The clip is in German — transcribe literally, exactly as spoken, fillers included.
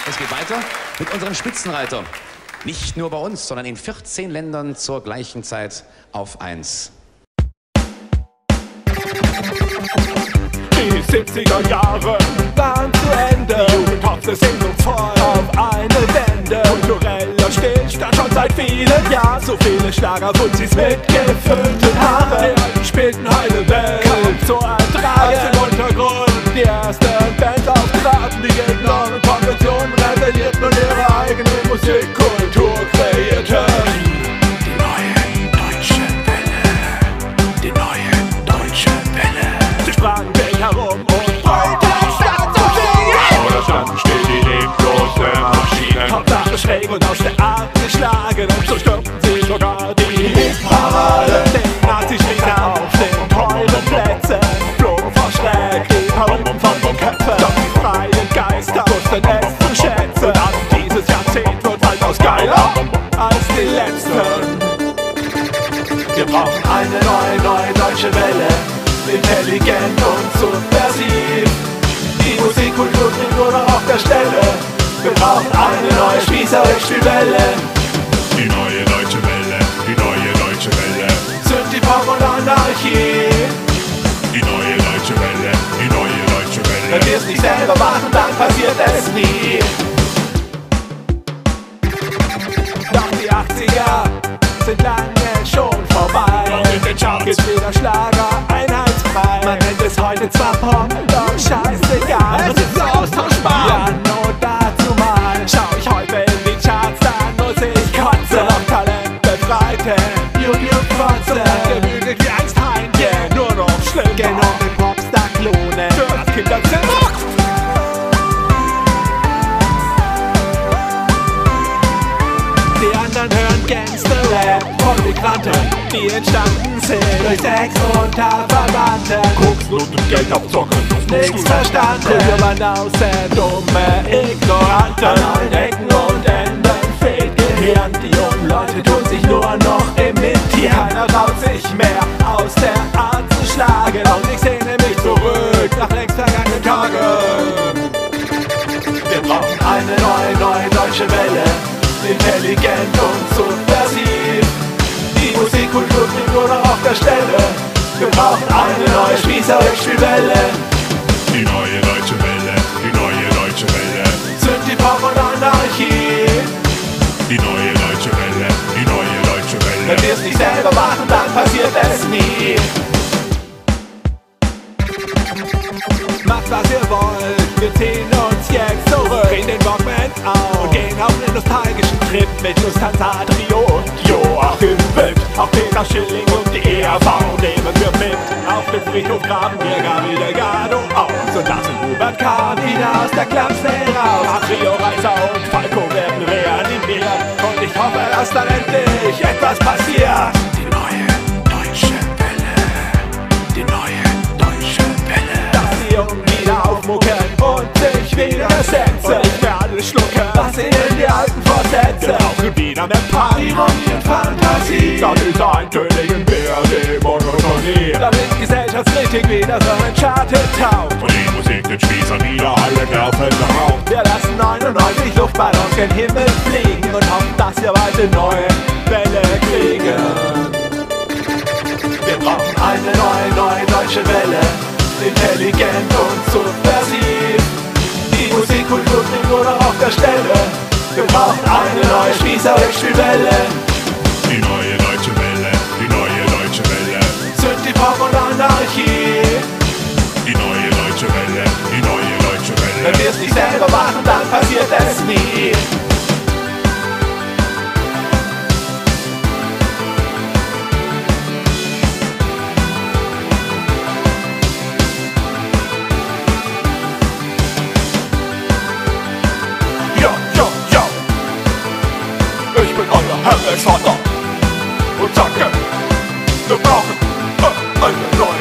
Es geht weiter mit unserem Spitzenreiter. Nicht nur bei uns, sondern in vierzehn Ländern zur gleichen Zeit auf eins. Die siebziger Jahre waren zu Ende. Die Jugend hoffte sehnsuchtsvoll auf eine Wende. Kultureller Stillstand schon seit vielen Jahren. So viele Schlagerfuzis mit gefüllten Haaren. Die spielten heile Welt kaum zu ertragen. Als im Untergrund die ersten Bands auftraten. Die gegen Normen und Konventionen rebellierten und ihre eigene Musikkultur kreierten. Die neue Deutsche Welle. Die neue Deutsche Welle. Sie sprachen wild herum und wollten statt zu singen. Oder standen still die leblosen Maschinen. Hauptsache schräg und aus der Art geschlagen. Und so stürmten sie sogar die Hitparade. Den Nazis stehen auf den teuren Plätzen. Flogen vor Schreck die Pauken von den Köpfen. Doch die freien Geister wussten es zu schätzen. Und dieses Jahrzehnt wird weitaus geiler als die letzten. Wir brauchen eine neue, neue deutsche Welle. Intelligent und subversiv. Die Musikkultur steht nur noch auf der Stelle. Wir brauchen eine neue Spießerwelle. Die neue Deutsche Welle. Die neue Deutsche Welle. Sind die Pop und Anarchie. Die neue Deutsche Welle. Die neue Deutsche Welle. Wenn wir es nicht selber machen, dann passiert es nie. Doch die achtziger sind lange schon vorbei. Und in den Charts gibt's wieder Schlager einheitsfrei. Man nennt es heute zwar Pop, doch scheißegal. Es ist austauschbar. Ja, nur dazu mal. Schau ich heute in die Charts, dann muss ich kotzen. Auf Talent befreite YouTube-Fotze. Gemügelt wie einst Heinchen, nur noch schlimm. Genau den Popstar-Klonen für das Kinderzimmer. Die anderen hören Gangster-Rap von Migranten, die entstanden sind durch Sex unter Verwandten. Koks, Not und Geld abzocken. Nichts verstanden. Früher waren außer dumme Ignoranten. An allen Ecken und Enden fehlt Gehirn. Die jungen Leute tun sich nur noch imitieren. Keiner traut sich mehr aus der Art zu schlagen. Und ich sehne mich zurück nach längst vergangenen Tagen. Wir brauchen eine neue, neue deutsche Welle. Intelligent und subversiv. Die Musikkultur steht nur noch auf der Stelle. Wir brauchen eine neue Spießerwelle. Die neue Deutsche Welle. Die neue Deutsche Welle. Sind die Pop und Anarchie. Die neue Deutsche Welle. Die neue Deutsche Welle. Wenn wir es nicht selber machen, dann passiert es nie. Macht was ihr wollt, wir ziehen uns jetzt zurück. Drehen den Walkman auf und gehen auf einen nostalgischen Trip mit Lufthansa Trio und Joachim Wild. Auch Peter Schilling und die E R V nehmen wir mit. Auf dem Friedhof graben wir Gabi Delgado aus und lassen Hubert Kahn wieder aus der Klapse raus. Mario Reiser und Falco werden reanimiert und ich hoffe, dass dann endlich etwas passiert. Die neue Deutsche Welle. Die neue Deutsche Welle. Jungen wieder aufmucken und sich widersetzen. Ich werde alles schlucken, was ihnen die Alten vorsetzen. Wir brauchen wieder mehr Party, Ironie und Fantasie. Statt dieser eintönigen B R D-Monotonie. Damit Gesellschaftskritik wieder so entschartet taugt. Und die Musik den Spießern wieder alle Nerven raubt. Wir lassen neunundneunzig Luftballons gen Himmel fliegen und hoffen, dass wir bald eine neue Welle kriegen. Wir brauchen eine neue, neue deutsche Welle. Intelligent und subversiv. Die Musikkultur steht nur noch auf der Stelle. Wir brauchen eine neue Spießerwelle. Die neue Deutsche Welle. Die neue Deutsche Welle. Sind die Pop und Anarchie. Die neue Deutsche Welle. Die neue Deutsche Welle. Wenn wir es nicht selber machen, dann passiert es nie. Vater und sage, wir brauchen eine neue